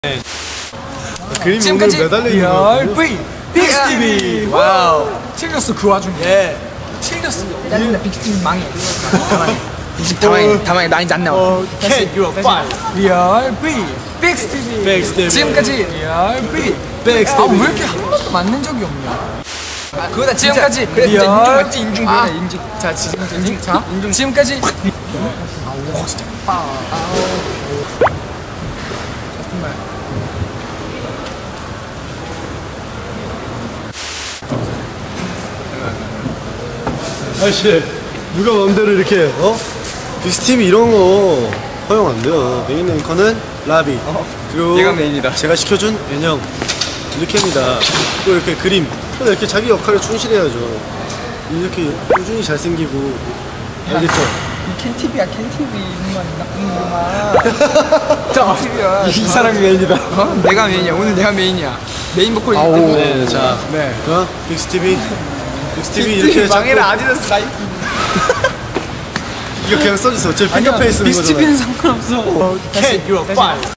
그림이 지금까지 오늘 매달려 있는 거예요? V 빅스티비. 와우. 틀렸어 그 와중에. 예. 틀렸어. 나 빅스티비 망해. 다망해. 나 이제 안 나와. Can you fight? 리얼 V 빅스티비. 지금까지 리얼 V 빅스티비. 왜 이렇게 한 번도 맞는 적이 없냐? 그거다 지금까지 리얼 인중 맞지 인중. 자 지금까지 인중. 자 지금까지. 진짜. 정말. 아저씨 누가 마음대로 이렇게 빅스티비 이런 거 허용 안 돼요. 메인 앵커는 라비 그리고 얘가 메인이다. 제가 시켜준 변형 이렇게 합니다. 또 이렇게 그림 이렇게 자기 역할에 충실해야죠. 이렇게 꾸준히 잘생기고 알겠죠? 캔티비야 캔티비 이놈만 나쁜 놈아. 자 이 사람이 메인이다. 내가 메인이야. 오늘 내가 메인이야. 메인 보컬이기 때문에. 네, 자 네. 빅스티비 이렇게 망해라 아디다스 나이키. 이거 그냥 써주세요. 제 핑크페이 쓰는 거잖아요. 빅스티비는 상관없어. Can you fight?